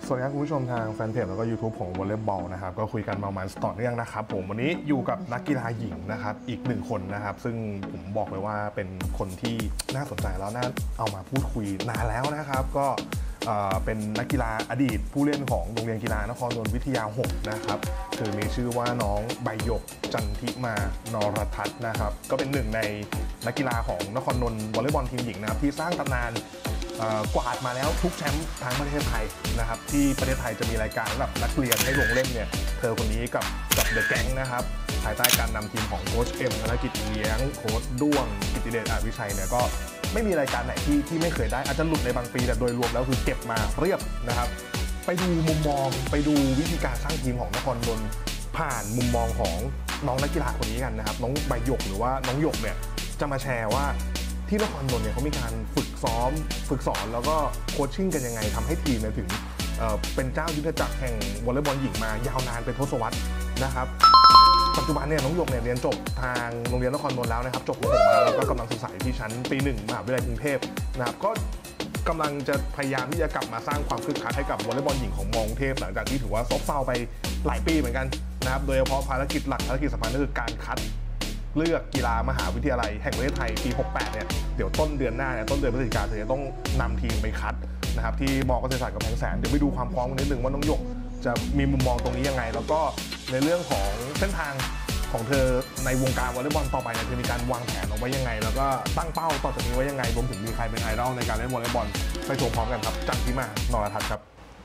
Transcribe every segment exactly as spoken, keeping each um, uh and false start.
สวัสดีครับคุณผู้ชมทางแฟนเพจแล้วก็ ยูทูบ ของวอลเลย์บอลนะครับก็คุยกันประมาณต่อเนื่องนะครับผมวันนี้อยู่กับนักกีฬาหญิงนะครับอีกหนึ่งคนนะครับซึ่งผมบอกเลยว่าเป็นคนที่น่าสนใจแล้วน่าเอามาพูดคุยนานแล้วนะครับก็เป็นนักกีฬาอดีตผู้เล่นของโรงเรียนกีฬานครนนท์วิทยาหกนะครับคือมีชื่อว่าน้องใบหยกจันทิมานรทัศน์นะครับก็เป็นหนึ่งในนักกีฬาของนครนนท์วอลเลย์บอลทีมหญิงนะครับที่สร้างตำนานกวาดมาแล้วทุกแชมป์ทางประเทศไทยนะครับที่ประเทศไทยจะมีรายการสำหรับนักเรียนให้ลงเล่นเนี่ยเธอคนนี้กับกับเดอะแก๊งนะครับภายใต้การนำทีมของโค้ชเอ็มธนกิจเลี้ยงโค้ชด้วงกิติเดชอาจวิชัยเนี่ยก็ไม่มีรายการไหนที่ที่ไม่เคยได้อาจจะหลุดในบางปีแต่โดยรวมแล้วคือเก็บมาเรียบนะครับไปดูมุมมองไปดูวิธีการสร้างทีมของนครนนท์ผ่านมุมมองของน้องนักกีฬาคนนี้กันนะครับน้องใบหยกหรือว่าน้องหยกเนี่ยจะมาแชร์ว่าที่นครนนท์เนี่ยเขามีการฝึกซ้อมฝึกสอนแล้วก็โคชชิ่งกันยังไงทำให้ทีมเนี่ยถึง เอ่อ เป็นเจ้ายุทธจักรแห่งวอลเลย์บอลหญิงมายาวนานเป็นทศวรรษนะครับปัจจุบันเนี่ยน้องหยกเนี่ยเรียนจบทางโรงเรียนนครนนท์แล้วนะครับจบม หก มาแล้วก็กำลังศึกษาที่ชั้นปีหนึ่งมหาวิทยาลัยกรุงเทพนะครับก็กำลังจะพยายามที่จะกลับมาสร้างความคึกคักให้กับวอลเลย์บอลหญิงของมอกรุงเทพหลังจากที่ถือว่าซบเซาไปหลายปีเหมือนกันนะครับโดยเฉพาะภารกิจหลักภารกิจสำคัญก็คือการคัดเลือกกีฬามหาวิทยาลัยแห่งประเทศไทยปีหกแปดเนี่ยเดี๋ยวต้นเดือนหน้าเนี่ยต้นเดือนพฤศจิกายนจะต้องนำทีมไปคัดนะครับที่มอเกษตรศาสตร์กำแพงแสนเดี๋ยวไปดูความพร้อมนิดนึงว่าน้องหยกจะมีมุมมองตรงนี้ยังไงแล้วก็ในเรื่องของเส้นทางของเธอในวงการวอลเลย์บอลต่อไปเนี่ยจะมีการวางแผนเอาไว้ยังไงแล้วก็ตั้งเป้าต่อจากนี้ไว้ยังไงรวมถึงมีใครเป็นไอดอลในการเล่นวอลเลย์บอลไปชมพร้อมกันครับจันทิมานรทัศน์ครับ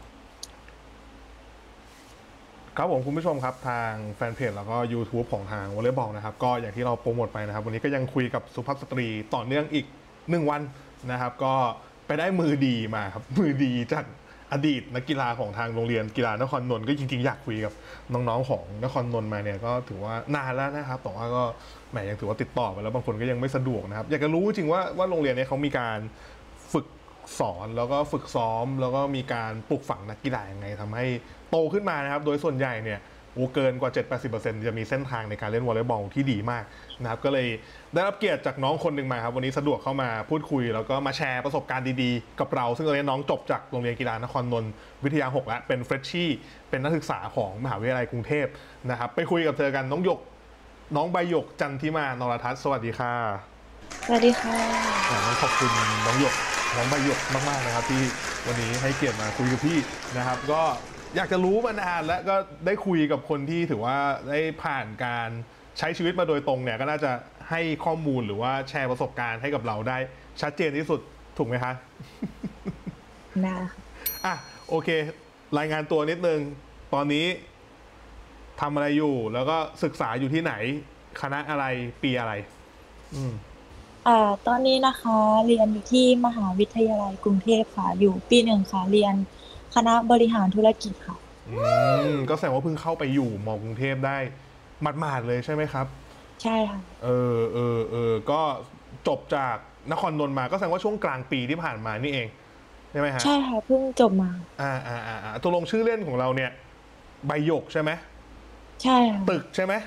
ครับผมคุณผู้ชมครับทางแฟนเพจแล้วก็ ยูทูบ ของทางวอลเลย์บอลนะครับก็อย่างที่เราโปรโมทไปนะครับวันนี้ก็ยังคุยกับสุภาพสตรีต่อเนื่องอีกหนึ่งวันนะครับก็ไปได้มือดีมาครับมือดีจากอดีตนักกีฬาของทางโรงเรียนกีฬานครนนท์ก็จริงๆอยากคุยกับน้องๆของนครนนท์มาเนี่ยก็ถือว่านานแล้วนะครับแต่ว่าก็แหมยังถือว่าติดต่อไปแล้วบางคนก็ยังไม่สะดวกนะครับอยากจะรู้จริงว่าว่าโรงเรียนนี้เขามีการฝึกสอนแล้วก็ฝึกซ้อมแล้วก็มีการปลูกฝังนักกีฬายังไงทำให้โตขึ้นมานะครับโดยส่วนใหญ่เนี่ยโอ้เกินกว่า เจ็ดถึงแปดสิบเปอร์เซ็นต์ จะมีเส้นทางในการเล่นวอลเลย์บอลที่ดีมากนะครับก็เลยได้รับเกียรติจากน้องคนหนึ่งมาครับวันนี้สะดวกเข้ามาพูดคุยแล้วก็มาแชร์ประสบการณ์ดีๆกับเราซึ่งตอนนี้น้องจบจากโรงเรียนกีฬานครนนท์วิทยาหกแล้วเป็นเฟรชชี่เป็นนักศึกษาของมหาวิทยาลัยกรุงเทพนะครับไปคุยกับเธอกันน้องหยกน้องใบหยกจันทิมานรทัศน์สวัสดีค่ะสวัสดีค่ะต้องขอบคุณน้องหยกน้องใบหยกมากๆนะครับที่วันนี้ให้เกียรติมาคุยกับพี่นะครับก็อยากจะรู้มานานและก็ได้คุยกับคนที่ถือว่าได้ผ่านการใช้ชีวิตมาโดยตรงเนี่ยก็น่าจะให้ข้อมูลหรือว่าแชร์ประสบการณ์ให้กับเราได้ชัดเจนที่สุดถูกไหมคะได้อ่ะโอเครายงานตัวนิดนึงตอนนี้ทำอะไรอยู่แล้วก็ศึกษาอยู่ที่ไหนคณะอะไรปีอะไรอืมอ่าตอนนี้นะคะเรียนอยู่ที่มหาวิทยาลัยกรุงเทพค่ะอยู่ปีหนึ่งค่ะเรียนคณะบริหารธุรกิจค่ะอืมก็แสดงว่าเพิ่งเข้าไปอยู่มอกรุงเทพได้หมาดๆเลยใช่ไหมครับใช่ค่ะเออเออเออก็จบจากนครนนท์มาก็แสดงว่าช่วงกลางปีที่ผ่านมานี่เองใช่ไหมฮะใช่ค่ะเพิ่งจบมาอ่าอ่าอ่าตัวลงชื่อเล่นของเราเนี่ยใบหยกใช่ไหมใช่ค่ะตึกใช่ไหม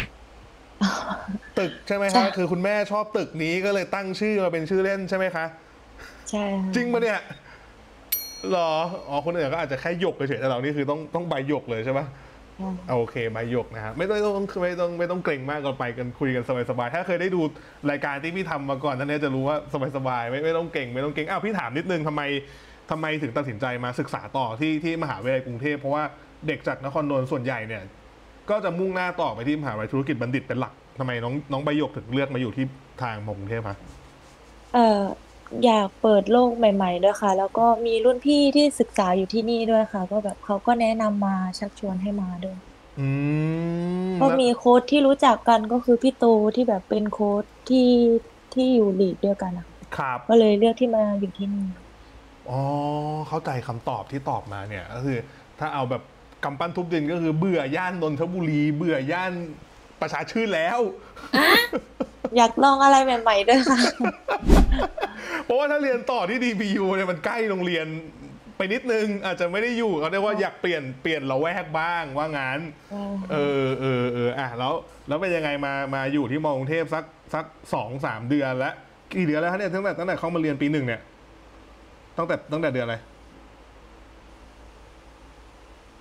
ตึกใช่ไหมคะคือคุณแม่ชอบตึกนี้ก็เลยตั้งชื่อมาเป็นชื่อเล่นใช่ไหมคะใช่จริงปะเนี่ยหรออ๋อคนอื่นก็อาจจะแค่หยกเฉยๆแต่เรานี่คือต้องต้องใบหยกเลยใช่ไหมโอเคใบหยกนะฮะไม่ต้องไม่ต้องไม่ต้องเกรงมากกันไปกันคุยกันสบายๆถ้าเคยได้ดูรายการที่พี่ทำมาก่อนท่านนี้จะรู้ว่าสบายๆไม่ไม่ต้องเก่งไม่ต้องเก่งอ้าวพี่ถามนิดนึงทำไมทำไมถึงตัดสินใจมาศึกษาต่อที่ที่มหาวิทยาลัยกรุงเทพเพราะว่าเด็กจากนครนนท์ส่วนใหญ่เนี่ยก็จะมุ่งหน้าต่อไปที่มหาวิทยาลัยธุรกิจบัณฑิตเป็นหลักทำไมน้องน้องใบหยกถึงเลือกมาอยู่ที่ทางมอกรุงเทพคะเอ่ออยากเปิดโลกใหม่ๆด้วยค่ะแล้วก็มีรุ่นพี่ที่ศึกษาอยู่ที่นี่ด้วยค่ะก็แบบเขาก็แนะนำมาชักชวนให้มาด้วยอืมก็มีโค้ชที่รู้จักกันก็คือพี่ตูที่แบบเป็นโค้ชที่ที่อยู่ลีกเดียวกันนะครับก็เลยเลือกที่มาอยู่ที่นี่อ๋อเข้าใจคำตอบที่ตอบมาเนี่ยก็คือถ้าเอาแบบกำปั้นทุบดินก็คือเบื่อย่านนนทบุรีเบื่อย่านประชาชื่นแล้วอยากลองอะไรใหม่ๆด้วยค่ะเพราะว่าถ้าเรียนต่อที่ ดี พี ยู เนี่ยมันใกล้โรงเรียนไปนิดนึงอาจจะไม่ได้อยู่เขาเรียกว่าอยากเปลี่ยนเปลี่ยนละแวกบ้างว่างั้นเออเออเอออ่ะแล้วแล้วเป็นยังไงมามาอยู่ที่มอกรุงเทพสักสักสองสามเดือนแล้วกี่เดือนแล้วเนี่ยตั้งแต่ตั้งแต่เข้ามาเรียนปีหนึ่งเนี่ยตั้งแต่ตั้งแต่เดือนอะไร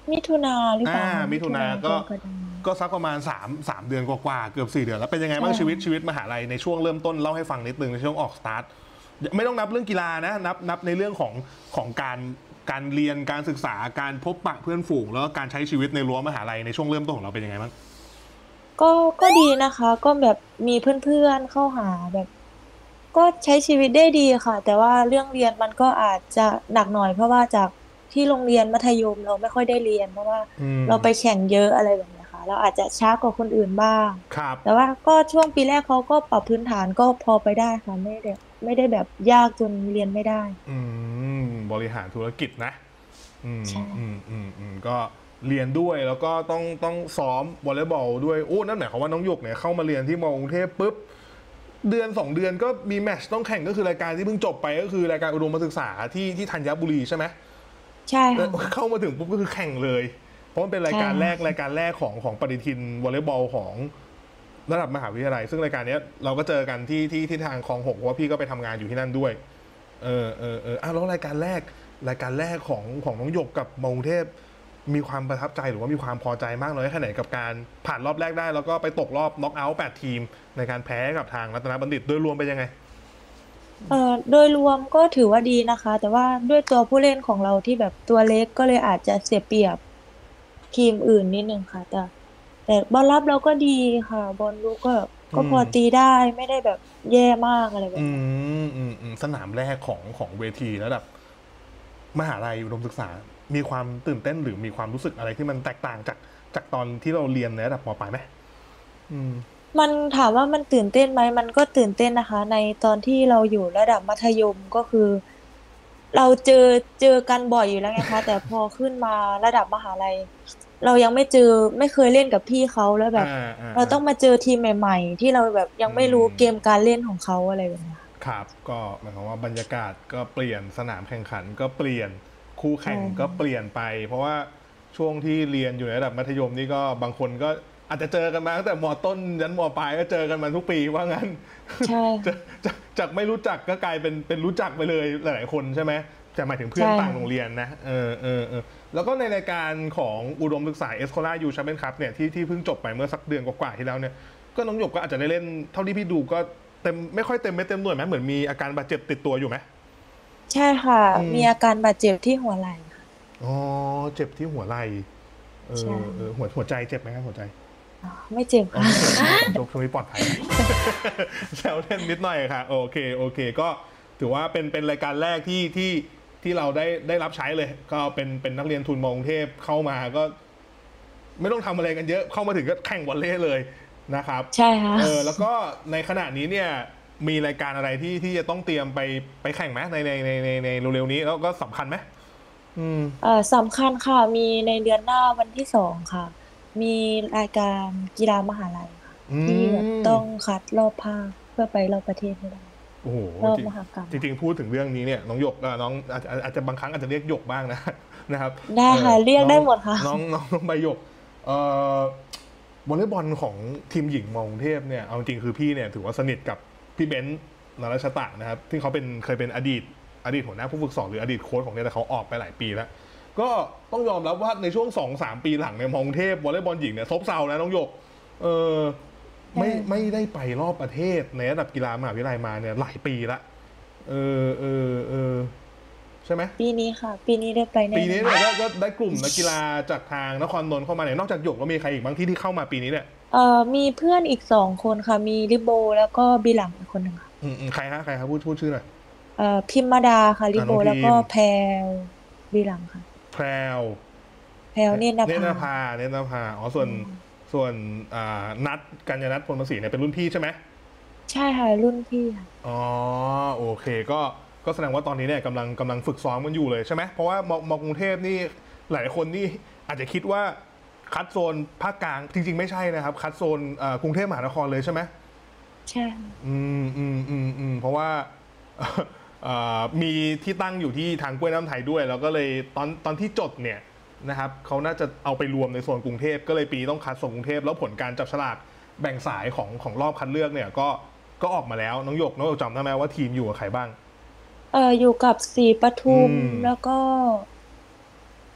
มิถุนาหรือเปอ่าล่ามิถุนาก็กรกฎาก็สักประมาณสามสามเดือนกว่าๆเกือบสี่เดือนแล้วเป็นยังไงบ้างชีวิตชีวิตมหาลัยในช่วงเริ่มต้นเล่าให้ฟังนิดนึงในช่วงออกสตาร์ทไม่ต้องนับเรื่องกีฬานะนับนับในเรื่องของของการการเรียนการศึกษาการพบปะเพื่อนฝูงแล้วก็การใช้ชีวิตในรั้วมหาลัยในช่วงเริ่มต้นของเราเป็นยังไงบ้างก็ก็ดีนะคะ ก็แบบมีเพื่อนๆเข้าหาแบบ ก็ใช้ชีวิตได้ดีค่ะแต่ว่าเรื่องเรียนมันก็อาจจะหนักหน่อยเพราะว่าจากที่โรงเรียนมัธยมเราไม่ค่อยได้เรียนเพราะว่าอืมเราไปแข่งเยอะอะไรแบบเนี้ยค่ะเราอาจจะช้ากว่าคนอื่นบ้างครับแต่ว่าก็ช่วงปีแรกเขาก็ปรับพื้นฐานก็พอไปได้ค่ะไม่ได้ไม่ได้แบบยากจนเรียนไม่ได้อืมบริหารธุรกิจนะอืมใช่อืมอืมอืมก็เรียนด้วยแล้วก็ต้องต้องซ้อมวอลเลย์บอลด้วยโอ้นั่นหมายความว่าน้องหยกเนี่ยเข้ามาเรียนที่มอกรุงเทพปุ๊บเดือนสองเดือนก็มีแมตช์ต้องแข่งก็คือรายการที่เพิ่งจบไปก็คือรายการอุดมศึกษาที่ที่ธัญบุรีใช่ไหมใช่แล้วค่ะเข้ามาถึงปุ๊บก็คือแข่งเลยเพราะมันเป็นรายใช่การแรกค่ะรายการแรกของของปฏิทินวอลเลย์บอลของระดับมหาวิทยาลัยซึ่งรายการนี้เราก็เจอกันที่ที่ที่ทางคลองหกเพราะว่าพี่ก็ไปทำงานอยู่ที่นั่นด้วยเออเออเอออ่ะแล้วรายการแรกรายการแรกของของน้องหยกกับมอกรุงเทพมีความประทับใจหรือว่ามีความพอใจมากน้อยแค่ไหนกับการผ่านรอบแรกได้แล้วก็ไปตกรอบน็อกเอาท์แปดทีมในการแพ้กับทางรัตนบัณฑิตโดยรวมเป็นยังไงเอ่อโดยรวมก็ถือว่าดีนะคะแต่ว่าด้วยตัวผู้เล่นของเราที่แบบตัวเล็กก็เลยอาจจะเสียเปรียบทีมอื่นนิดนึงค่ะแต่ แต่บอลรับเราก็ดีค่ะบอลลูกก็แบบก็อืมพอตีได้ไม่ได้แบบแย่มากอะไรแบบอืเนี้ยมอืมอืมสนามแรกของของเวทีระดับมหาลัยอุดมศึกษามีความตื่นเต้นหรือมีความรู้สึกอะไรที่มันแตกต่างจากจากตอนที่เราเรียนในระดับมปลายไหมอืมมันถามว่ามันตื่นเต้นไหมมันก็ตื่นเต้นนะคะในตอนที่เราอยู่ระดับมัธยมก็คือเราเจอเจอกันบ่อยอยู่แล้วไงคะแต่พอขึ้นมาระดับมหาลัยเรายังไม่เจอไม่เคยเล่นกับพี่เขาแล้วแบอ่าบอ่าอ่าเราต้องมาเจอทีมใหม่ๆที่เราแบบยังอืไม่รู้เกมมการเล่นของเขาอะไรแบบเนี้ยครับก็หมายความว่าบรรยากาศก็เปลี่ยนสนามแข่งขันก็เปลี่ยนคู่ใช่แข่งก็เปค่ะลี่ยนไปเพราะว่าช่วงที่เรียนอยู่ในระดับมัธยมนี่ก็บางคนก็อาจจะเจอกันมาตั้งแต่มต้นยันมปลายก็เจอกันมาทุกปีว่างั้นใช่จะค่ะจะจากไม่รู้จักก็กลายเป็นเป็นรู้จักไปเลยหลายๆคนใช่ไหมแต่หมายถึงเพื่อใช่นต่างโรงค่ะเรียนนะเออเออเออแล้วก็ในรายการของอุดมศึกษาเอสโคลายูแชมเปี้ยนคัพเนี่ยที่ที่เพิ่งจบไปเมื่อสักเดือนกว่าๆที่แล้วเนี่ยก็น้องหยกก็อาจจะได้เล่นเท่าที่พี่ดูก็เต็มไม่ค่อยเต็มไม่เต็มหน่วยไหมเหมือนมีอาการบาดเจ็บติดตัวอยู่ไหมใช่ค่ะอืมมีอาการบาดเจ็บที่หัวไหล่ค่ะอ๋อเจ็บที่หัวไหล่เอใช่อเออหัวหัวใจเจ็บไหมครับหัวใจอ๋อไม่เจ็บอ๋อค่ะไม่เจ็บนะช่วงช่วงนี้ปลอดภัยนะแซวเล่นนิดหน่อยค่ะโอเคโอเคก็ถือว่าเป็นเป็นรายการแรกที่ที่ที่เราได้ได้รับใช้เลยก็เป็นเป็นนักเรียนทุนมอกรุงเทพเข้ามาก็ไม่ต้องทำอะไรกันเยอะเข้ามาถึงก็แข่งวอลเลย์เลยนะครับใช่ค่ะเออแล้วก็ในขณะนี้เนี่ยมีรายการอะไรที่ที่จะต้องเตรียมไปไปแข่งไหมในในในในในเร็วๆนี้แล้วก็สำคัญไหมอืมเอ่อสำคัญค่ะมีในเดือนหน้าวันที่สองค่ะมีรายการกีฬามหาลัยค่ะอืที่แบบมต้องคัดรอบภาคเพื่อไปรอบประเทศให้ได้โอ้โหรอบมหากรรมจริงจริงๆพูดถึงเรื่องนี้เนี่ยน้องหยกเอ่อน้องอาจจะอาจจะบางครั้งอาจจะเรียกหยกบ้างนะนะครับได้เออค่ะเรียกน้องได้หมดค่ะน้องน้องน้องใบหยกเอ่อวอลเลย์บอลของทีมหญิงมอกรุงเทพเนี่ยเอาจริงๆคือพี่เนี่ยถือว่าสนิทกับพี่เบนซ์นรชตะนะครับที่เขาเป็นเคยเป็นอดีตอดีตหัวหน้าผู้ฝึกสอนหรืออดีตโค้ชของเนี่ยแต่เขาออกไปหลายปีแล้วก็ต้องยอมรับว่าในช่วงสองสามปีหลังเนี่ยมอกรุงเทพวอลเลย์บอลหญิงเนี่ยซบเซาแล้วน้องหยกเออไม่ใช่ไม่ได้ไปรอบประเทศในระดับกีฬามหาวิทยาลัยมาเนี่ยหลายปีละ เออเออเออใช่ไหมปีนี้ค่ะปีนี้ได้ไปแน่ปีนอนนี้เนี่ยก็ก็ได้กลุ่มนักกีฬาจากทางนครนนท์เข้ามาเนี่ยนอกจากหยกก็มีใครอีกบ้างที่ที่เข้ามาปีนี้เนี่ยเอ่อมีเพื่อนอีกสองคนค่ะมีลิโบแล้วก็บีหลังอีกคนหนึ่งค่ะอืมอืมใครฮะใครครับพูดพูดชื่อหน่อยเอ่อพิมมาดาค่ะลิอ่าน้องพิโบแล้วก็มพ์แพรวบีหลังค่ะแพรวแพรวเนตรนเนตภารภาเนตรภาอ๋อส่วนส่วนอ่านัดกัญญนัทพลประศรีเนี่ยเป็นรุ่นพี่ใช่ไหมใช่ค่ะรุ่นพี่ค่ะอ๋อโอเคก็ก็แสดงว่าตอนนี้เนี่ยกำลังกำลังฝึกซ้อมกันอยู่เลยใช่ไหมเพราะว่ามมกรุงเทพนี่หลายคนนี่อาจจะคิดว่าคัดโซนภาคกลางจริงๆไม่ใช่นะครับคัดโซนอ่ากรุงเทพมหานครเลยใช่ไหมใช่ค่ะอืมอืมอืมอืมเพราะว่าเอ่อมีที่ตั้งอยู่ที่ทางกล้วยน้ำไทยด้วย แล้วก็เลยตอนตอนที่จดเนี่ยนะครับเขาน่าจะเอาไปรวมในโซนกรุงเทพก็เลยปีนี้ต้องคัดส่งกรุงเทพแล้วผลการจับฉลากแบ่งสายของของรอบคัดเลือกเนี่ยก็ก็ออกมาแล้วน้องหยกน้องหยกจำได้ไหมว่าทีมอยู่กับใครบ้างเอ่ออยู่กับสีปอืทุมมแล้วก็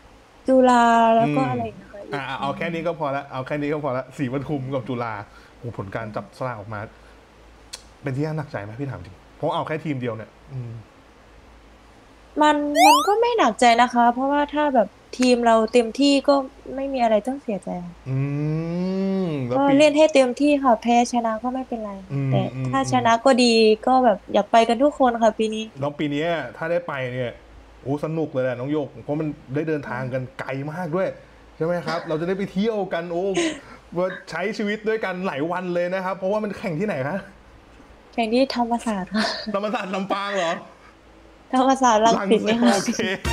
จุฬาแล้อืวก็มอะไรนะคะอีอ่ากเอาแค่นี้ก็พอละเอาแค่นี้ก็พอละศรีปทุมกับจุฬาโอ้ผลการจับสลากออกมาเป็นที่น่าหนักใจไหมพี่ถามจริงเพราะเอาแค่ทีมเดียวเนี่ยอืมมันมันก็ไม่หนักใจนะคะเพราะว่าถ้าแบบทีมเราเต็มที่ก็ไม่มีอะไรต้องเสียใจค่ะอืมแล้วก็ปีเล่นให้เต็มที่ค่ะแพ้ชนะก็ไม่เป็นไรอืค่ะแต่มอืมถ้าอืมชนะก็ดีก็แบบอยากไปกันทุกคนค่ะปีนี้แล้วปีนี้ถ้าได้ไปเนี่ยโอ้สนุกเลยแหละน้องโยกเพราะมันได้เดินทางกันไกลมากด้วยใช่ไหมครับเราจะได้ไปเที่ยวกันโอ้ว่าใช้ชีวิตด้วยกันหลายวันเลยนะครับเพราะว่ามันแข่งที่ไหนคะแข่งที่ธรรมศาสตร์ค่ะธรรมศาสตร์ลำปางเหรอธรรมศาสตร์รังลังสิตเซเนี่ยค่ะโอเค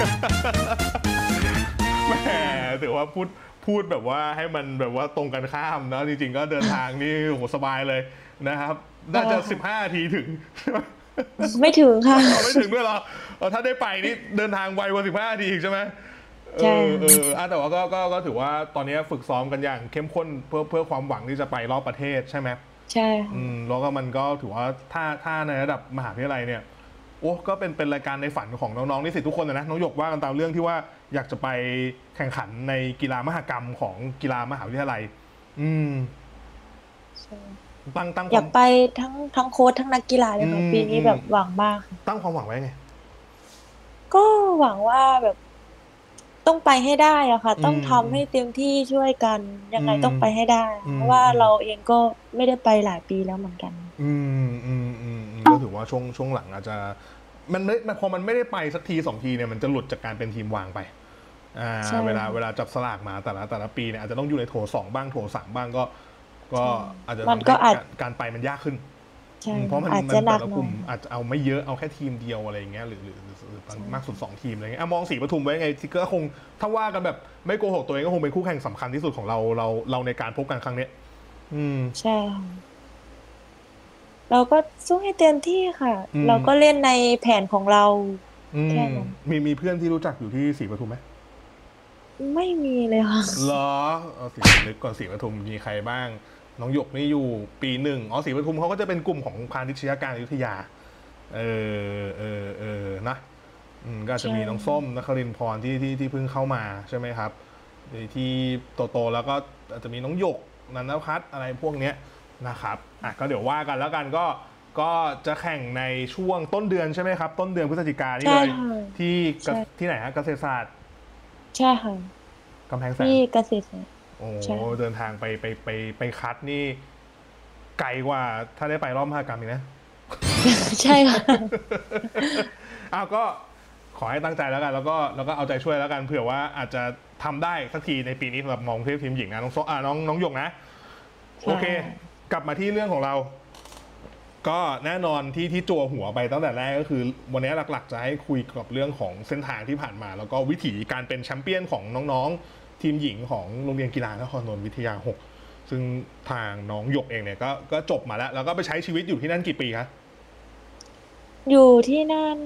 แหมถือว่าพูดพูดแบบว่าให้มันแบบว่าตรงกันข้ามเนอะจริงๆก็เดินทางนี่โหสบายเลยนะครับน่าใช่จะสิบค่ะห้านาทีถึงไม่ถึงค่ะเอาไม่ถึงด้วยเหรอเอาถ้าได้ไปนี่เดินทางไวกว่าสิบห้านาทีอีกใช่ไหมเอใช่อเอค่ะออ่ะแต่ว่าก็ก็ก็ถือว่าตอนนี้ฝึกซ้อมกันอย่างเข้มข้นเพื่อเพื่อความหวังที่จะไปรอบประเทศใช่ไหมใช่อืค่ะมแล้วก็มันก็ถือว่าถ้าถ้าในระดับมหาวิทยาลัยเนี่ยโอ้ก็เป็นเป็นรายการในฝันของน้องๆนิสิตทุกคนนะน้องหยกว่ากันตามเรื่องที่ว่าอยากจะไปแข่งขันในกีฬามหกรรมของกีฬามหาวิทยาลัยอืมใช่ตั้งตั้งความอยากไปทั้งทั้งโค้ชทั้งนักกีฬาเลอืยค่ะปีนี้มอืมแบบหวังมากค่ะตั้งความหวังไว้ไงก็หวังว่าแบบต้องไปให้ได้อะค่ะอืต้องมอืมทำให้เต็มที่ช่วยกันยังอืมไงต้องไปให้ได้อืเพราะว่ามอืมเราเองก็ไม่ได้ไปหลายปีแล้วเหมือนกันอืมอืมอืมอืมก็ถือว่าช่วงช่วงหลังอาจจะมันไม่มันพอมันไม่ได้ไปสักทีสองทีเนี่ยมันจะหลุดจากการเป็นทีมวางไปอ่าใช่เวลาเวค่ะลาจับสลากมาแต่ละแต่ละปีเนี่ยอาจจะต้องอยู่ในโถสองบ้างโถสามบ้างก็ก็ใช่อาจจะมันทำให้ก็อาจการการไปมันยากขึ้นใช่อืมเพราะมันค่ะอาจมันจะหนักหน่อยแต่ละกลุ่มอาจจะเอาไม่เยอะเอาแค่ทีมเดียวอะไรอย่างเงี้ยหรือหรือหรือหรือใช่มากสุดสองทีมอะไรเงี้ยอ่ะมองสีปทุมไว้ไงที่ก็คงถ้าว่ากันแบบไม่โกหกตัวเองก็คงเป็นคู่แข่งสำคัญที่สุดของเราเราเราในการพบกันครั้งเนี้ยอืมใช่ค่ะเราก็สู้ให้เต็มที่ค่ะอืมเราก็เล่นในแผนของเราอืมแค่นั้นมีมีเพื่อนที่รู้จักอยู่ที่ศรีปทุมไหมไม่มีเลยค่ะเหรอเอาสีนึกก่อนศรีปทุมมีใครบ้างน้องหยกนี่อยู่ปีหนึ่งอ๋อศรีปทุมเขาก็จะเป็นกลุ่มของพาณิชยการอยุธยาเออเออเออนะอืมก็อาจจะใช่มีน้องส้มนครินทร์พรที่ที่ที่เพิ่งเข้ามาใช่ไหมครับที่โตๆแล้วก็อาจจะมีน้องหยกนันทพัฒน์อะไรพวกเนี้ยนะครับอ่ะก็เดี๋ยวว่ากันแล้วกันก็ก็จะแข่งในช่วงต้นเดือนใช่ไหมครับต้นเดือนพฤศจิกายนนี่ใช่เลยค่ะที่กะใช่ที่ไหนฮะเกษตรศาสตร์ใช่ค่ะกำแพงแสนที่เกษตรศาสตร์โอ้ใช่เดินทางไปไปไปไปคัดนี่ไกลกว่าถ้าได้ไปรอบมหากรรมอีกนะใช่ค่ะอ้าวก็ขอให้ตั้งใจแล้วกันแล้วก็แล้วก็เอาใจช่วยแล้วกันเผื่อว่าอาจจะทำได้สักทีในปีนี้สำหรับมองเทพทีมหญิงนะน้องโซอ่าน้องน้องหยกนะโอเคกลับมาที่เรื่องของเรา ก็แน่นอนที่ที่จัวหัวไปตั้งแต่แรกก็คือวันนี้หลักๆจะให้คุยกับเรื่องของเส้นทางที่ผ่านมา แล้วก็วิถีการเป็นแชมเปี้ยนของน้องๆทีมหญิงของโรงเรียนกีฬานครนนท์วิทยาหกซึ่งทางน้องหยกเองเนี่ยก็ก็จบมาแล้วแล้วก็ไปใช้ชีวิตอยู่ที่นั่นกี่ปีคะอยู่ที่นั่น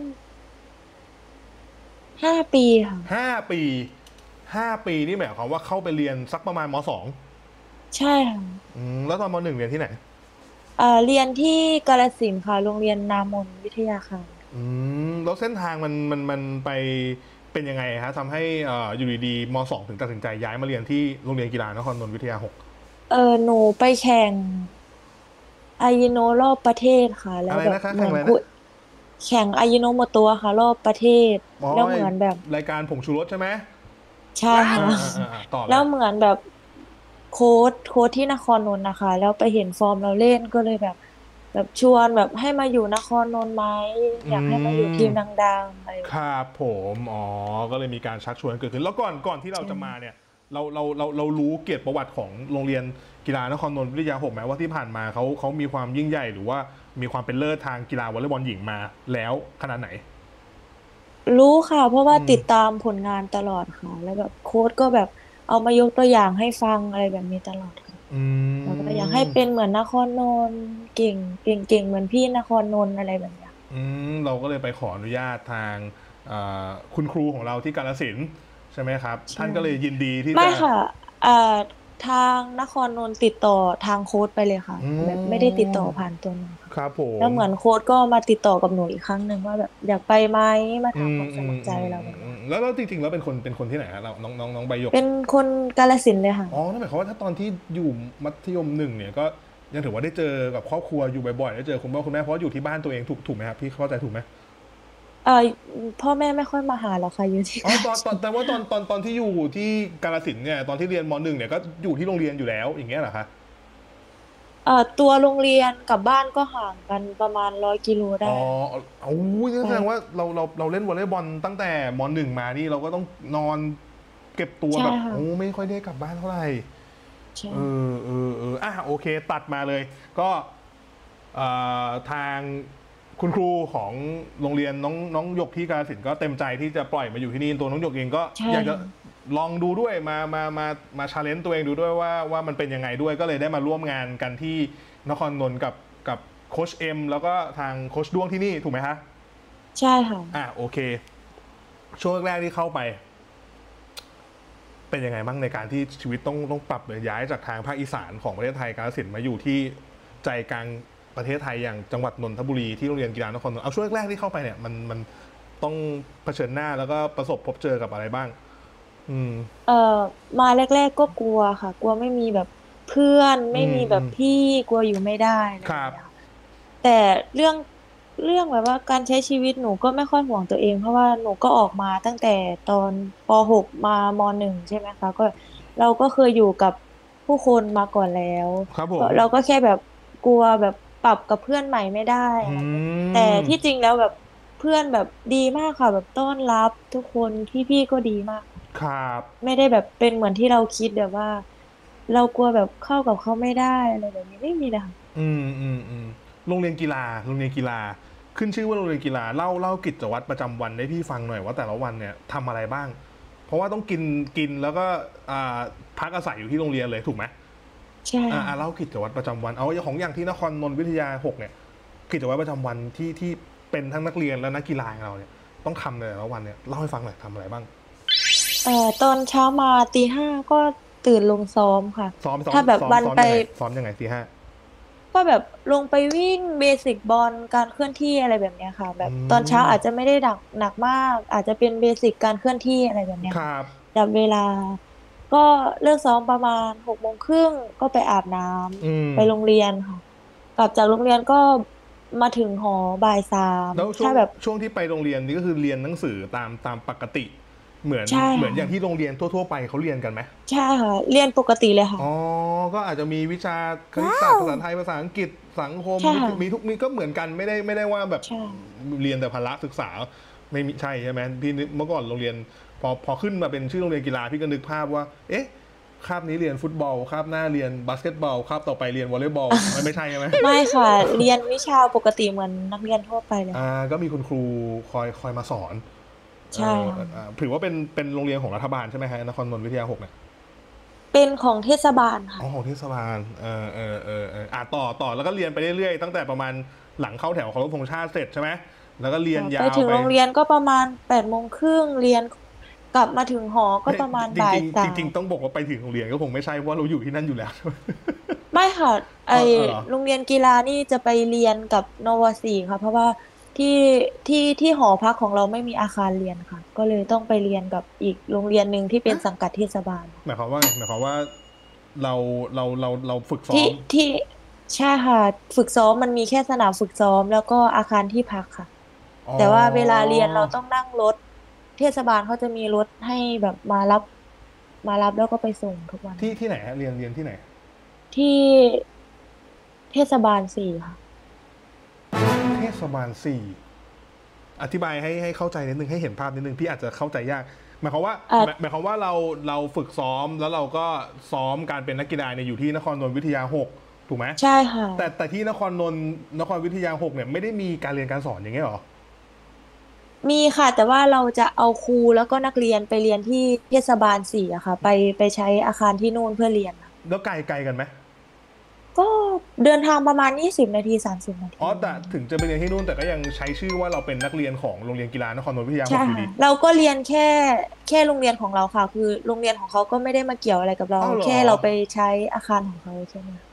ห้าปีค่ะห้าปีห้าปีนี่หมายความว่าเข้าไปเรียนสักประมาณมสองใช่ค่ะอืมแล้วตอนมหนึ่งเรียนที่ไหนเอ่อเรียนที่กาฬสินธุ์ค่ะโรงเรียนนามนวิทยาค่ะอืมแล้วเส้นทางมันมันมันไปเป็นยังไงฮะทำให้อ่าอยู่ดีๆมสองถึงตัดสินใจย้ายมาเรียนที่โรงเรียนกีฬานครนนท์วิทยาหกเออหนูไปแข่งอายิโนรอบประเทศค่ะแล้อะไรวแบบนะคะเหมือนคุแข่งอะไรนะแข่งอายิโนโมโตะค่ะรอบประเทศอ๋อแล้วเหมือนแบบรายการผงชูรสใช่ไหมใช่อ่าค่ะอ่าอ่าต่อ เลยแล้วเหมือนแบบโค้ชโค้ชที่นครนนท์นะคะแล้วไปเห็นฟอร์มเราเล่นก็เลยแบบแบบชวนแบบให้มาอยู่นครนนท์ไหมอือยากให้มาอยู่ทีมมดังๆอะไรคแบบรับผมอ๋อก็เลยมีการชักชวนเกิดขึ้นแล้วก่อนก่อนที่เราใช่จะมาเนี่ยเราเราเราเรารู้เกียรติประวัติของโรงเรียนกีฬานครนนท์วิทยาหกไหมว่าที่ผ่านมาเขาเขามีความยิ่งใหญ่หรือว่ามีความเป็นเลิศทางกีฬาวอลเลย์บอลหญิงมาแล้วขนาดไหนรู้ค่ะเพราะว่าอืมติดตามผลงานตลอดค่ะแล้วแบบโค้ชก็แบบเอามายกตัวอย่างให้ฟังอะไรแบบนี้ตลอดค่ะอืแล้วก็อยากให้เป็นมเหมือนนครนนท์เก่งเก่งเก่งเหมือนพี่นครนนท์อะไรแบบเนี้ยอืมเราก็เลยไปขออนุญาตทางเอ่อคุณครูของเราที่กาฬสินธุ์ใช่ไหมครับใช่ท่านก็เลยยินดีที่ไม่จะค่ะเอ่อทางนครนนท์ติดต่อทางโค้ชไปเลยค่ะอืแบบไม่ได้ติดต่อมผ่านตัวหนูครับผมแล้วเหมือนโค้ชก็มาติดต่อกับหนูอีกครั้งหนึ่งว่าแบบอยากไปไหมมาอืถามคมวามสอืมมัครใจอืมเราแบบเนี้ยอืมแล้วแล้วจริงๆแล้วเป็นคนเป็นคนที่ไหนฮะเราน้องน้องน้องใบหยกเป็นคนกาฬสินธุ์เลยค่ะอ๋อนั่นหมายความว่าถ้าตอนที่อยู่มัธยมหนึ่งเนี่ยก็ยังถือว่าได้เจอกับครอบครัวอยู่บ่อยๆได้เจอคุณพ่อคุณแม่เพราะอยู่ที่บ้านตัวเองถูกถูกไหมครับพี่เข้าใจถูกไหมเออพ่อแม่ไม่ค่อยมาหาหรอกค่ะอยู่ที่อ๋อกาฬตอนตอนสินธุ์แต่ว่าตอนตอนตอนที่อยู่ที่กาฬสินธุ์เนี่ยตอนที่เรียนมหนึ่งเนี่ยก็อยู่ที่โรงเรียนอยู่แล้วอย่างเงี้ยเหรอคะเอ่อตัวโรงเรียนกับบ้านก็ห่างกันประมาณร้อยกิโลอ๋อได้ค่ะเอาอุ้ยนั่นแสดงว่าใช่เราเราเราเล่นวอลเลย์บอลตั้งแต่มหนึ่งมานี่เราก็ต้องนอนเก็บตัวใช่แบบค่ะโอ้ไม่ค่อยได้กลับบ้านเท่าไหร่ใช่เออเออเอออ่ะโอเคตัดมาเลยก็เอ่อทางคุณครูของโรงเรียนน้องน้องหยกที่กาฬสินธุ์ก็เต็มใจที่จะปล่อยมาอยู่ที่นี่ตัวน้องหยกเองก็ใช่อยากจะค่ะลองดูด้วยมามามามาชาเลนจ์ตัวเองดูด้วยว่าว่ามันเป็นยังไงด้วยก็เลยได้มาร่วมงานกันที่นครนนท์กับกับโค้ชเอ็มแล้วก็ทางโค้ชด้วงที่นี่ถูกไหมฮะใช่ค่ะอ่ะโอเคช่วงแรกๆที่เข้าไปเป็นยังไงบ้างในการที่ชีวิตต้องต้องปรับเลยย้ายจากทางภาคอีสานของประเทศไทยกาฬสินธุ์มาอยู่ที่ใจกลางประเทศไทยอย่างจังหวัดนนทบุรีที่โรงเรียนกีฬานครนนท์เอาช่วงแรกๆที่เข้าไปเนี่ยมันมันต้องเผชิญหน้าแล้วก็ประสบพบเจอกับอะไรบ้างอืมเอ่อมาแรกๆก็กลัวค่ะกลัวไม่มีแบบเพื่อนอืไม่มีมอืมแบบพี่กลัวอยู่ไม่ได้อะไรครับแบบเนี้ยค่ะแต่เรื่องเรื่องแบบว่าการใช้ชีวิตหนูก็ไม่ค่อยห่วงตัวเองเพราะว่าหนูก็ออกมาตั้งแต่ตอนป .หก มามหนึ่งใช่ไหมคะก็เราก็เคยอยู่กับผู้คนมาก่อนแล้วครับผมก็เราก็แค่แบบกลัวแบบปรับกับเพื่อนใหม่ไม่ได้อือะไรแบบนี้แต่มที่จริงแล้วแบบเพื่อนแบบดีมากค่ะแบบต้อนรับทุกคนพี่ๆก็ดีมากครับไม่ได้แบบเป็นเหมือนที่เราคิดแบบว่าเรากลัวแบบเข้ากับเขาไม่ได้อะไรแบบนี้ไม่มีเลยค่ะอืมอืมอืมโรงเรียนกีฬาโรงเรียนกีฬาขึ้นชื่อว่าโรงเรียนกีฬาเล่าเล่ากิจวัตรประจำวันให้พี่ฟังหน่อยว่าแต่ละวันเนี่ยทำอะไรบ้าง เพราะว่าต้องกินกินแล้วก็อ่าพักอาศัยอยู่ที่โรงเรียนเลยถูกไหมใช่อ่าอ่าค่ะเล่ากิจวัตรประจำวันเอาของอย่างที่นครนนท์วิทยาหกเนี่ยกิจวัตรประจำวันที่ที่เป็นทั้งนักเรียนและนักกีฬาของเราเนี่ยต้องทำในแต่ละวันเนี่ยเล่าให้ฟังหน่อยทำอะไรบ้างเอ่อตอนเช้ามาตีห้าก็ตื่นลงซ้อมค่ะซ้อมซ้อมถ้าแบบซ้อมวันไปซ้อมยังไงซ้อมยังไงสี่ห้าก็แบบลงไปวิ่งเบสิกบอลการเคลื่อนที่อะไรแบบเนี้ยค่ะแบอืบตอนเช้ามอาจจะไม่ได้หนักหนักมากอาจจะเป็นเบสิกการเคลื่อนที่อะไรแบบเนี้ยค่ะครับจับเวลาก็เลิกซ้อมประมาณหกโมงครึ่งก็ไปอาบน้อืมำไปโรงเรียนค่ะ กลับจากโรงเรียนก็มาถึงหอบ่ายสามแล้วช่วงถ้าแบบช่วงที่ไปโรงเรียนนี่ก็คือเรียนหนังสือตามตามปกติเหมือนใช่เหมือนอย่างที่ค่ะโรงเรียนทั่วๆไปเขาเรียนกันไหมใช่ค่ะเรียนปกติเลยค่ะอ๋อก็อาจจะมีวิชาคณิตศาสตร์ภาษาไทยภาษาอังกฤษสังคมใช่ค่ะมีทุกมีก็เหมือนกันไม่ได้ไม่ได้ว่าแบบใช่เรียนแต่พละศึกษาไม่มีใช่ใช่ไหมพี่นึกเมื่อก่อนโรงเรียนพอพอขึ้นมาเป็นชื่อโรงเรียนกีฬาพี่ก็นึกภาพว่าเอ๊ะคาบนี้เรียนฟุตบอลคาบหน้าเรียนบาสเกตบอลคาบต่อไปเรียนวอลเลย์บอลมันไม่ใช่ใช่ไหมไม่ค่ะเรียนวิชาปกติเหมือนนักเรียนทั่วไปเลยอ่าค่ะก็มีคุณครูคอยคอยมาสอนเอใช่อค่ะอ่าถือว่าเป็นเป็นโรงเรียนของรัฐบาลใช่ไหมฮะนครนนท์วิทยาหกเนี่ยเป็นของเทศบาลค่ะอ๋อของเทศบาลเออเออเออเอออ่ะต่อต่อแล้วก็เรียนไปเรื่อยๆตั้งแต่ประมาณหลังเข้าแถวเคารพธงชาติเสร็จใช่ไหมแล้วก็เรียนค่ะไปยาวไปถึงโรงเรียนก็ประมาณแปดโมงครึ่งเรียนกลับมาถึงหอก็เฮ้ยประมาณจบ่ายริงสาๆจริงมๆต้องบอกว่าไปถึงโรงเรียนก็คงไม่ใช่เพราะว่าเราอยู่ที่นั่นอยู่แล้วไม่ค่ะไอเออเออเหรอโรงเรียนกีฬานี่จะไปเรียนกับนวสี่ค่ะเพราะว่าที่ที่ที่หอพักของเราไม่มีอาคารเรียนค่ะก็เลยต้องไปเรียนกับอีกโรงเรียนหนึ่งที่เป็นสังกัดเทศบาลหมายความว่าไงหมายความว่าเราเราเราเราฝึกซ้อที่มที่ใช่ค่ะฝึกซ้อมมันมีแค่สนามฝึกซ้อมแล้วก็อาคารที่พักค่ะอ๋อแต่ว่าเวลาเรียนเราต้องนั่งรถเทศบาลเขาจะมีรถให้แบบมารับมารับแล้วก็ไปส่งทุกวันที่ที่ไหนฮะเรียนเรียนที่ไหนที่เทศบาลสี่ค่ะเทศบาลสี่ อธิบายให้ให้เข้าใจนิดนึงให้เห็นภาพนิดนึงพี่อาจจะเข้าใจยากหมายความว่าอ่าหมายหมายความว่าเราเราฝึกซ้อมแล้วเราก็ซ้อมการเป็นนักกีฬาเนี่ยอยู่ที่นครนนท์วิทยาหกถูกไหมใช่ค่ะแต่แต่ที่นครนนท์นครวิทยาหกเนี่ยไม่ได้มีการเรียนการสอนอย่างเงี้ยหรอมีค่ะแต่ว่าเราจะเอาครูแล้วก็นักเรียนไปเรียนที่เทศบาลสี่อะค่ะไปไปใช้อาคารที่นู่นเพื่อเรียนค่ะแล้วไกลไกลกันไหมก็เดินทางประมาณยี่สิบนาทีสามสิบนาทีอ๋อแต่ถึงจะไปเรียนที่นู่นแต่ก็ยังใช้ชื่อว่าเราเป็นนักเรียนของโรงเรียนกีฬานครนนท์วิทยาหใช่กอยู่ดีค่ะเราก็เรียนแค่แค่โรงเรียนของเราค่ะคือโรงเรียนของเขาก็ไม่ได้มาเกี่ยวอะไรกับเราอ้าวเหรอแค่เราไปใช้อาคารของเขาใช่ไหม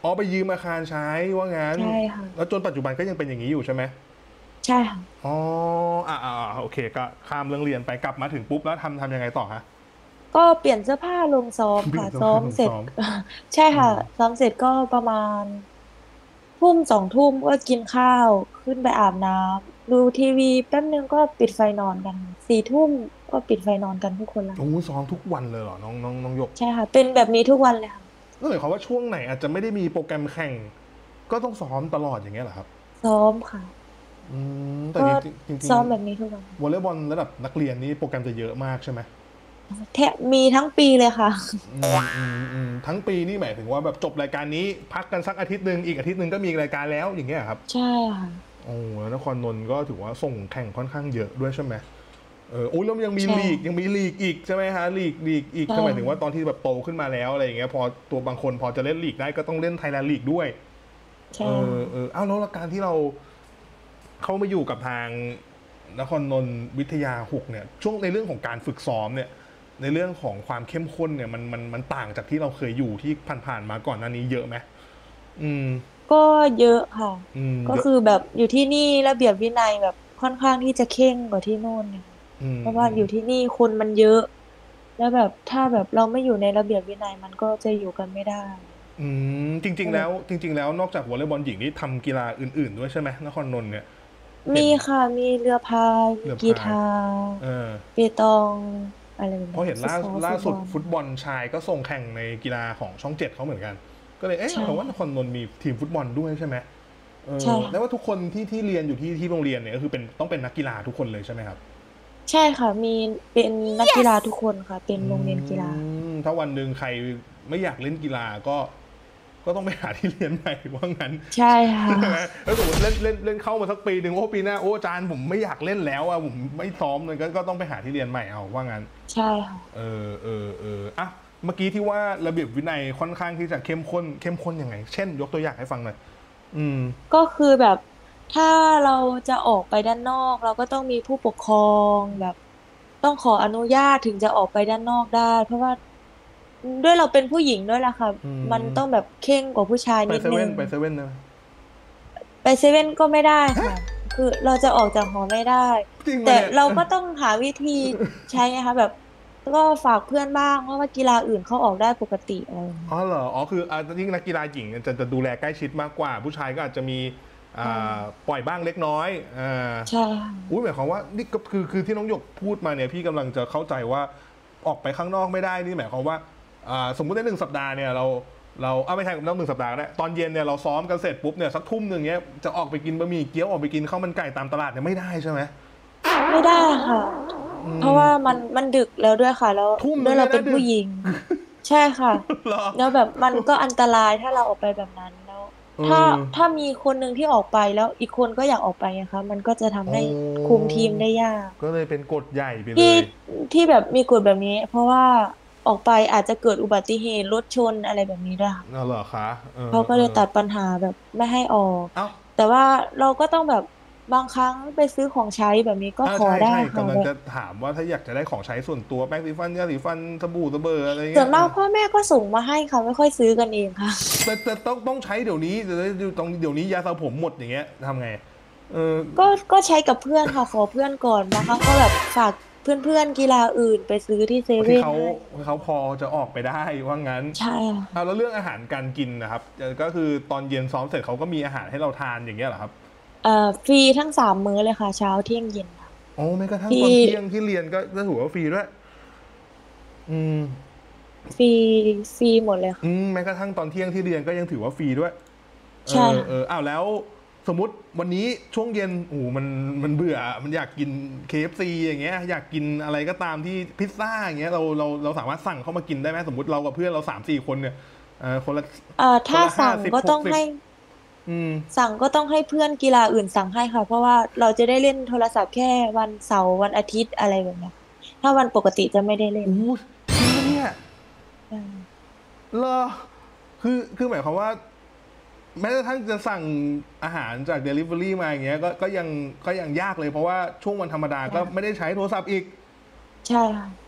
อ๋อไปยืมอาคารใช้ว่างั้นใช่ค่ะแล้วจนปัจจุบันก็ยังเป็นอย่างนี้อยู่ใช่ไหมใช่ค่ะอ๋ออ่าอ่าโอเคก็ข้ามเรื่องเรียนไปกลับมาถึงปุ๊บแล้วทำทำยังไงต่อฮะก็เปลี่ยนเสื้อผ้าลงซ้อมเปลี่ยค่ะนสภาพซ้อมเสร็จลงซ้อมใช่ค่ะอืมซ้อมเสร็จก็ประมาณทุ่มสองทุ่มก็กินข้าวขึ้นไปอาบน้ำดูทีวีแป๊บนึงก็ปิดไฟนอนกันสี่ทุ่มก็ปิดไฟนอนกันทุกคนแล้วโอ้ซ้อมทุกวันเลยเหรอน้องน้องน้องหยกใช่ค่ะเป็นแบบนี้ทุกวันเลยค่ะนั่นหมายความว่าช่วงไหนอาจจะไม่ได้มีโปรแกรมแข่งก็ต้องซ้อมตลอดอย่างเงี้ยเหรอครับซ้อมค่ะอืมแต่ก็จริงจริงซ้อมแบบนี้ทุกวันๆวอลเลย์บอลระดับนักเรียนนี่โปรแกรมจะเยอะมากใช่ไหมแทบมีทั้งปีเลยค่ะอืมอืมอืมทั้งปีนี่หมายถึงว่าแบบจบรายการนี้พักกันสักอาทิตย์หนึ่งอีกอาทิตย์หนึ่งก็มีรายการแล้วอย่างเงี้ยครับใช่ค่ะโอ้แล้วนครนนท์ก็ถือว่าส่งแข่งค่อนข้างเยอะด้วยใช่ไหมเออโอ้ยแล้วยังมีใช่ลีกยังมีลีกอีกใช่ไหมฮะลีกลีกอีกใช่ก็หมายถึงว่าตอนที่แบบโตขึ้นมาแล้วอะไรอย่างเงี้ยพอตัวบางคนพอจะเล่นลีกได้ก็ต้องเล่นไทยแลนด์ลีกด้วยใช่เออค่ะเอออ้าวแล้วการที่เราเข้ามาอยู่กับทางนครนนท์วิทยาหกเนี่ยช่วงในเรื่องของการฝึกซ้อมเนี่ยในเรื่องของความเข้มข้นเนี่ยมันมันมันต่างจากที่เราเคยอยู่ที่ผ่านๆมาก่อนหน้านี้เยอะไหมอืมก็เยอะค่ะอืมก็เยอะคือแบบอยู่ที่นี่ระเบียบวินัยแบบค่อนข้างที่จะเคร่งกว่าที่โน่นเนี่ยอืมเพราะว่าอืมอยู่ที่นี่คนมันเยอะแล้วแบบถ้าแบบเราไม่อยู่ในระเบียบวินัยมันก็จะอยู่กันไม่ได้อืมจริงๆแล้วก็แบบจริงๆแล้วนอกจากวอลเลย์บอลหญิงนี่ทำกีฬาอื่นๆด้วยใช่ไหมนครนนท์เนี่ยเห็มีนค่ะมีเรือพายมีเรือพายกีฬาเออเปตองอะไรแบบเพราะเห็นล่านี้ฟุตซอลล่าสุดฟุตบอลฟุตบอลชายก็ส่งแข่งในกีฬาของช่องเจ็ดเขาเหมือนกันก็เลยเอ๊ะใช่เพราะว่านครนนท์มีทีมฟุตบอลด้วยใช่ไหมเอใช่อแล้วว่าค่ะทุกคนที่ที่เรียนอยู่ที่ที่โรงเรียนเนี่ยก็คือเป็นต้องเป็นนักกีฬาทุกคนเลยใช่ไหมครับใช่ค่ะมีเป็นนักกีฬาทุกคนค่ะเป็นอืโรงเรียนกีฬามถ้าวันหนึ่งใครไม่อยากเล่นกีฬาก็ก็ต้องไปหาที่เรียนใหม่ว่างั้นใช่ค่ะใช่ไหมแล้วสมมติเล่นเล่นเล่นเข้ามาสักปีหนึ่งโอ้ปีหน้าโอ้อาจารย์ผมไม่อยากเล่นแล้วอ่ะผมไม่ซ้อมเลยก็ก็ต้องไปหาที่เรียนใหม่เอาว่างั้นใช่ค่ะเออเออเอออ่ะเมื่อกี้ที่ว่าระเบียบวินัยค่อนข้างที่จะเข้มข้นเข้มข้นยังไงเช่นยกตัวอย่างให้ฟังหน่อยอืมก็คือแบบถ้าเราจะออกไปด้านนอกเราก็ต้องมีผู้ปกครองแบบต้องขออนุญาตถึงจะออกไปด้านนอกได้เพราะว่าด้วยเราเป็นผู้หญิงด้วยล่ะค่ะอืมันมต้องแบบเคร่งกว่าผู้ชายไปเซเว่นนิดนึงไปเซเว่นนะไปเซเว่นก็ไม่ได้ค่ะคือเราจะออกจากหอไม่ได้แต่จริงปะเนี่ยเราก็ต้องหาวิธีใช้ไงคะแบบก็ฝากเพื่อนบ้างเพราะว่ากีฬาอื่นเขาออกได้ปกติอะไรอย่างเงี้ยอ๋อเหรออ๋อคืออ่ะยิ่งนักกีฬาหญิงจะจะดูแลใกล้ชิดมากกว่าผู้ชายก็อาจจะมีอ่ใช่าปล่อยบ้างเล็กน้อยอ่าใช่ค่ะอุ้ยหมายความว่านี่ก็คือคือที่น้องหยกพูดมาเนี่ยพี่กำลังจะเข้าใจว่าออกไปข้างนอกไม่ได้นี่หมายความว่าอ่าสมมุติในหนึ่งสัปดาห์เนี่ยเราเราเอาไม่ใช่ต้องหนึ่งสัปดาห์ก็ได้ตอนเย็นเนี่ยเราซ้อมกันเสร็จปุ๊บเนี่ยสักทุ่มหนึ่งเนี้ยจะออกไปกินบะหมี่เกี๊ยวออกไปกินข้าวมันไก่ตามตลาดเนี่ยไม่ได้ใช่ไหมไม่ได้ค่ะ เพราะว่ามันมันดึกแล้วด้วยค่ะแล้วทุ่มหด้วยเราเป็นนึ่งเลยนะดึกผู้หญิงใช่ค่ะเหรอแล้วแบบมันก็อันตรายถ้าเราออกไปแบบนั้นแล้วเอถ้าอถ้ามีคนหนึ่งที่ออกไปแล้วอีกคนก็อยากออกไปนะคะมันก็จะทำโอ้ให้คุมทีมได้ยากก็เลยเป็นกฎใหญ่ไปเลที่ยที่แบบมีกฎแบบนี้เพราะว่าออกไปอาจจะเกิดอุบัติเหตุรถชนอะไรแบบนี้ด้วยค่ะน่าเหรอคะเออเขาก็เออเลยตัดปัญหาแบบไม่ให้ออกเอ้าแต่ว่าเราก็ต้องแบบบางครั้งไปซื้อของใช้แบบนี้ก็อ่าขอได้ใช่ใช่ค่ะกำลังแบบจะถามว่าถ้าอยากจะได้ของใช้ส่วนตัวแป้งสีฟันยาสีฟันสบู่สเบอร์อะไรส่วเงี้ยเออนมากพ่อแม่ก็ส่งมาให้ค่ะไม่ค่อยซื้อกันเองค่ะแต่แต่ต้องต้องใช้เดี๋ยวนี้เดี๋ยวนี้ต้องเดี๋ยวนี้ยาสระผมหมดอย่างเงี้ยทำไงเออก็ก็ใช้กับเพื่อนค่ะขอเพื่อนก่อนบางครั้งก็แบบฝากเพื่อนๆกีฬาอื่นไปซื้อที่เซที่เขาเว่นให้เขาพอจะออกไปได้ว่างั้นใช่ค่ะเอาแล้วเรื่องอาหารการกินนะครับก็คือตอนเย็นซ้อมเสร็จเขาก็มีอาหารให้เราทานอย่างเงี้ยเหรอครับเอ่อฟรีทั้งสามมื้อเลยค่ะเช้าเที่ยงเย็นค่ะโอ้แม้กระทั่งตฟรีอนเที่ยงที่เรียนก็ก็ถือว่าฟรีด้วยอืมฟรีฟรีหมดเลยค่ะอืมแม้กระทั่งตอนเที่ยงที่เรียนก็ยังถือว่าฟรีด้วย เอใช่อเออค่ะอ้าวแล้วสมมติวันนี้ช่วงเย็นโอ้โหมันมันเบื่อมันอยากกิน เค เอฟ ซี อย่างเงี้ยอยากกินอะไรก็ตามที่พิซซ่าอย่างเงี้ยเราเราเราสามารถสั่งเข้ามากินได้ไหมสมมติเรากับเพื่อนเราสามสี่คนเนี่ยเออคนละเอ่อคนถ้าละห้าสั่งสิบหกสิบก็ต้องให้อืมสั่งก็ต้องให้เพื่อนกีฬาอื่นสั่งให้ค่ะเพราะว่าเราจะได้เล่นโทรศัพท์แค่วันเสาร์วันอาทิตย์อะไรแบบเนี้ยค่ะถ้าวันปกติจะไม่ได้เล่นอู้จริงปะเนี่ยใช่เหรอคือคือหมายความว่าแม้กระทั่งจะสั่งอาหารจาก Delivery มาอย่างเงี้ยก็ก็ยังก็ยังยากเลยเพราะว่าช่วงวันธรรมดาก็ไม่ใช่ได้ใช้โทรศัพท์อีกใช่ค่ะ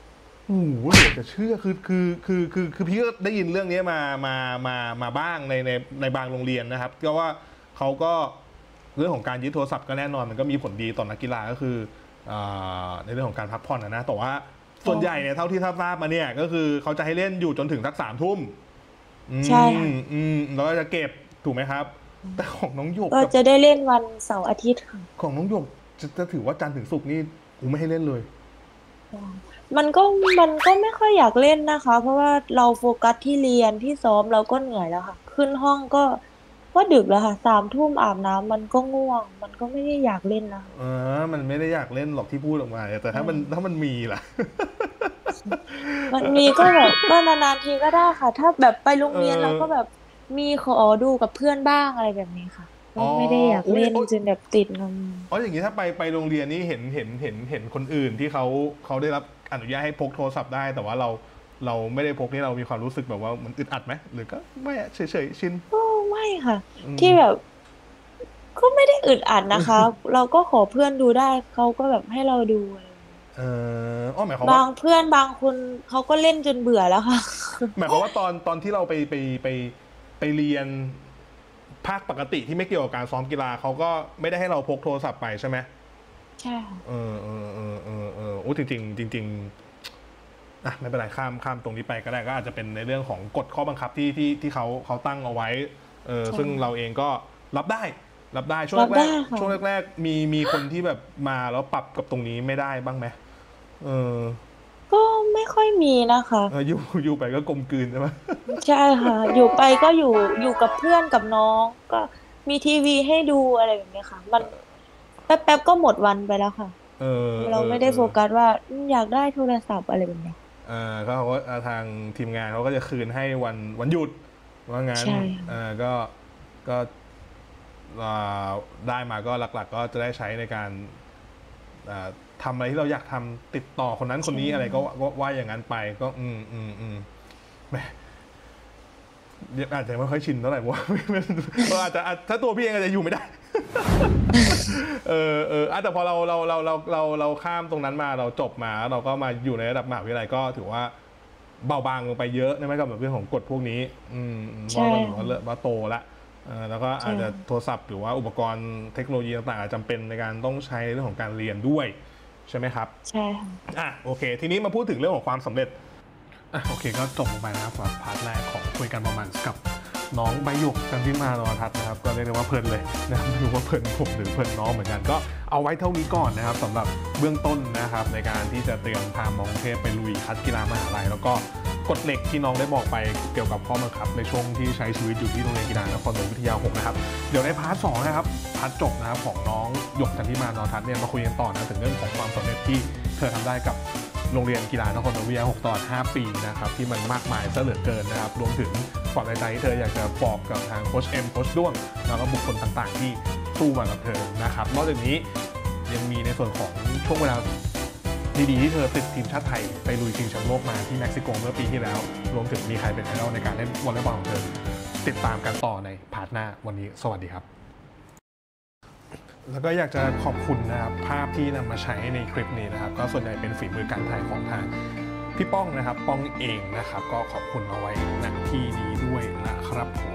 โอ้โหเหลือจะเชื่อคือคือคือคือคือพี่ก็ได้ยินเรื่องนี้มามามามาบ้างในในในบางโรงเรียนนะครับก็ว่าเขาก็เรื่องของการยึดโทรศัพท์ก็แน่นอนมันก็มีผลดีต่อนักกีฬาก็คือในเรื่องของการพักผ่อนนะแต่ว่าส่วนใหญ่เนี่ยเท่าที่ทราบมาเนี่ยก็คือเขาจะให้เล่นอยู่จนถึงสักสามทุ่มใช่ค่ะอืมแล้วก็จะเก็บถูกไหมครับแต่ของน้องหยกก็จะได้เล่นวันเสาร์อาทิตย์ค่ะของน้องหยกจะจะถือว่าจันทร์ถึงศุกร์นี่กูไม่ให้เล่นเลยมันก็มันก็ไม่ค่อยอยากเล่นนะคะ เพราะว่าเราโฟกัสที่เรียนที่ซ้อมเราก็เหนื่อยแล้วค่ะ ขึ้นห้องก็ก็ดึกแล้วค่ะสามทุ่มอาบน้ำมันก็ง่วงมันก็ไม่ได้อยากเล่นนะเออมันไม่ได้อยากเล่นหรอกที่พูดออกมาแต่ถ้ามันถ้ามันมีล่ะมันมีก็แบบก็นานๆทีก็ได้ค่ะ ถ้าแบบไปโรงเรียนเราก็แบบมีขอดูกับเพื่อนบ้างอะไรแบบนี้ค่ะก็ไม่ได้อยากเล่นจนแบบติดนมอ๋ออย่างนี้ถ้าไปไปโรงเรียนนี่เห็นเห็นเห็นเห็นคนอื่นที่เขาเขาได้รับอนุญาตให้พกโทรศัพท์ได้แต่ว่าเราเราไม่ได้พกนี่เรามีความรู้สึกแบบว่ามันอึดอัดไหมหรือก็ไม่เฉยเฉยชินก็ไม่ค่ะที่แบบก็ไม่ได้อึดอัดนะคะเราก็ขอเพื่อนดูได้เขาก็แบบให้เราดูเอออ๋อหมายความว่าบางเพื่อนบางคนเขาก็เล่นจนเบื่อแล้วค่ะหมายความว่าตอนตอนที่เราไปไปไปไปเรียนภาคปกติที่ไม่เกี่ยวกับการซ้อมกีฬาเขาก็ไม่ได้ให้เราพกโทรศัพท์ไปใช่ไหมใช่ค่ะเออเออเออเออเออโอ้จริงจริงจริงอ่ะไม่เป็นไรข้ามข้ามตรงนี้ไปก็ได้ก็อาจจะเป็นในเรื่องของกฎข้อบังคับที่ที่ที่เขาเขาตั้งเอาไว้เออซึ่งเราเองก็รับได้รับได้ช่วงแรกช่วงแรกๆมีมีคนที่แบบมาแล้วปรับกับตรงนี้ไม่ได้บ้างไหมเออก็ไม่ค่อยมีนะคะอยู่อยู่ไปก็กลมกลืนใช่ไหมใช่ค่ะอยู่ไปก็อยู่อยู่กับเพื่อนกับน้องก็มีทีวีให้ดูอะไรแบบนี้ค่ะมันแป๊บๆก็หมดวันไปแล้วค่ะเออเราไม่ได้โฟกัสว่าอยากได้โทรศัพท์อะไรแบบนี้เออเขาก็ทางทีมงานเขาก็จะคืนให้วันวันหยุดว่างั้นเออก็ก็ได้มาก็หลักๆก็จะได้ใช้ในการทำอะไรที่เราอยากทำติดต่อคนนั้นคนนี้อะไรก็ว่าอย่างนั้นไปก็อืมอืมอืมแหมอาจจะไม่ค่อยชินเท่าไหร่เพราะว่าอาจจะถ้าตัวพี่เองอาจจะอยู่ไม่ได้เออเออแต่พอเราเราเราเราเราเราข้ามตรงนั้นมาเราจบมาเราก็มาอยู่ในระดับมหาวิทยาลัยก็ถือว่าเบาบางลงไปเยอะใช่ไหมกับเรื่องของกฎพวกนี้อืมเพราะว่าว่าโตละแล้วก็อาจจะโทรศัพท์หรือว่าอุปกรณ์เทคโนโลยีต่างๆจำเป็นในการต้องใช้เรื่องของการเรียนด้วยใช่ไหมครับใช่ค่ะอ่ะโอเคทีนี้มาพูดถึงเรื่องของความสำเร็จอ่ะโอเคก็จบลงไปนะครับสำหรับพาร์ทแรกของคุยกันประมาณกับน้องใบหยกกันที่มานทัศน์นะครับก็เรียกได้ว่าเพลินเลยนะครับไม่รู้ว่าเพลินผมหรือเพลินน้องเหมือนกันก็เอาไว้เท่านี้ก่อนนะครับสำหรับเบื้องต้นนะครับในการที่จะเตรียมพามองเทพไปลุยคัดกีฬามหาลัยแล้วก็กฎเหล็กที่น้องได้บอกไปเกี่ยวกับข้อบังคับในช่วงที่ใช้ชีวิตอยู่ที่โรงเรียนกีฬานครหลวงวิทยาหกนะครับเดี๋ยวในพาร์ทสองนะครับพาร์ทจบนะครับของน้องหยกกันที่มานทัศน์เนี่ยมาคุยกันต่อนะถึงเรื่องของความสำเร็จที่เธอทำได้กับโรงเรียนกีฬานครหลวงวิทยาหกตลอดห้าปีนะครับที่มันมากมายซะเหลือเกินนะครับรวมถึงความในใจที่เธออยากจะบอกกับทางโค้ชเอ็มโค้ชด้วงแล้วก็บุคคลต่างๆที่สู้มากับเธอนะครับนอกจากนี้ยังมีในส่วนของช่วงเวลาดีๆที่เธอติดทีมชาติไทยไปลุยชิงแชมป์โลกมาที่เม็กซิโกเมื่อปีที่แล้วรวมถึงมีใครเป็นไอดอลในการเล่นวอลเลย์บอลของเธอติดตามกันต่อในพาร์ทหน้าวันนี้สวัสดีครับแล้วก็อยากจะขอบคุณนะครับภาพที่นำมาใช้ในคลิปนี้นะครับก็ส่วนใหญ่เป็นฝีมือการถ่ายของทางพี่ป้องนะครับป้องเองนะครับก็ขอบคุณเอาไว้ณที่นี้ด้วยนะครับผม